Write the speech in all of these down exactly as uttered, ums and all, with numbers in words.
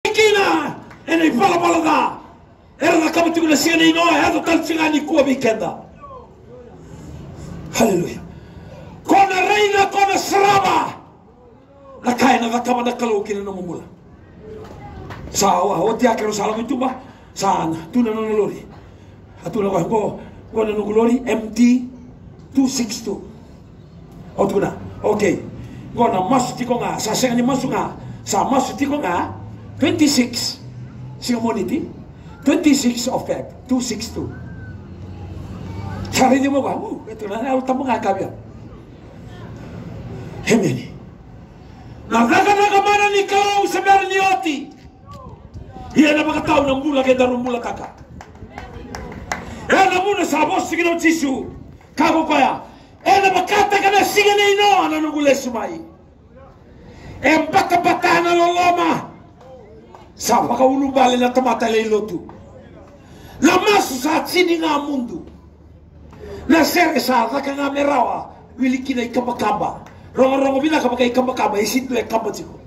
kina ene pala pala da era na kama tukuna sina ino hado tal singani kuwa weekenda. Haleluya. Kona reina kona seraba na kaya na kama na kalau kina na mumula sawa o dia kero salam itu ba sana tuna na lori atuna ko ko ko na lori M T two sixty-two o tuna okay ko na mas ti ko nga sa senga ni masu nga sa mas ti ko nga twenty-six singa moniti twenty-six of Feb two sixty-two cari di mo ba oh ito na na tamo nga kabya hemeni na daga daga mana ni kalau sebenarnya ni oti ia na makatao na mula kaya darong mula kaka ia na muna sa boss sige na utisu kako kaya ia na makata ka na sige na ino na nungule sumai ia bata-bata na loloma sa pakaulumbali na tamata leilotu na masu sa sini nga mundu na sere sa raka nga merawa wiliki na ikambakamba rongo-rongo bila kapag ikambakamba isinto ya kamba siko.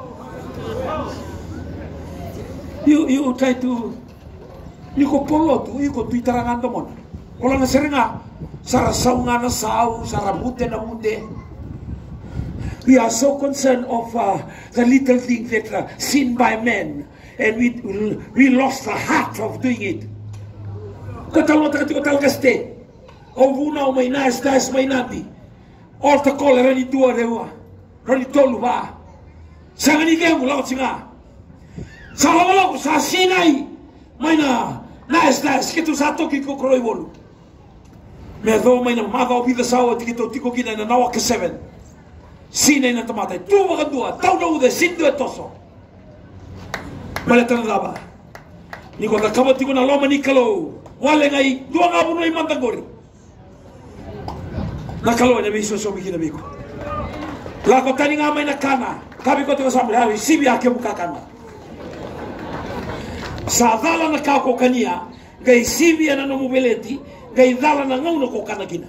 You you try to you ko polo tu you ko tuitarangan domon. Kalau na seringa sara saunga na sau sara mute na mute. We are so concerned of uh, the little things that are seen by men, and we we lost the heart of doing it. Kata lo tak kata gaste. O vuna o mai nas das mai nati. Orta kolera ni tua dewa. Rani tolu ba. Sangani gemu lao singa. Salamalo sa Sinai may na naes-naes kito sa to kiko kroy wolu me do may na madaw bida sawa tikito tiko kina na nawa ka seven Sinai na tamatay tu mga dua tau na ude sindo etoso maleta na daba ni ko nakama tiko na loma ni kalo wale ngai dua nga buno imantagori nakalo na biso so mikina biko lako tani nga may nakana kabi ko tiko samle hawi sibi ake mukakana sa dala na kako kania gai sivia na nomu beleti gai dala na ngau no ko kana kina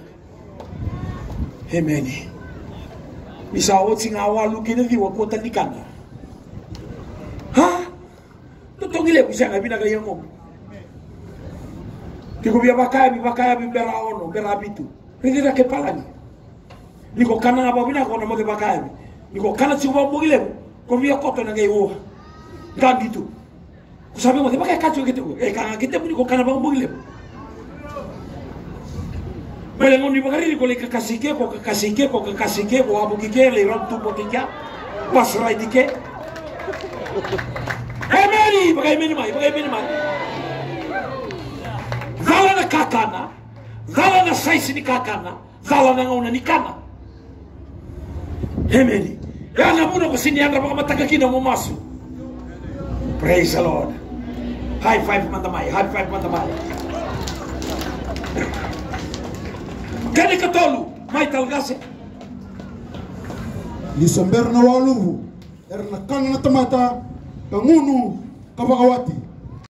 hemeni bisa otsi ngawalu kina diwa ko tanikana ha to tongile bisa ngabina gai ngom tiko bia bakaya bi bakaya bi bera ono bera bitu rida ke palani niko kana ngaba bina ko no mo ke bakaya bi niko kana tsi wo mogile ko bia ko to na gai wo gangitu sabi mo di ba kaya kacho gitu eh kanga kita pun ko kana bang bugile bale ngoni bagari ko le kakasike ko kakasike ko kakasike ko abu kike le ram tu potika pasrai dike eh meri bagay meni mai bagay meni mai zala na kakana zala na saisi ni kakana zala na ngona ni kana eh meri yana muna ko sini anda baka mataka kina mo masu. Praise the Lord. High five mantamay, high five mantamay. Kani katolu, may talgase. Lisamber na waluhu, er na kang na tamata, kangunu, kabakawati.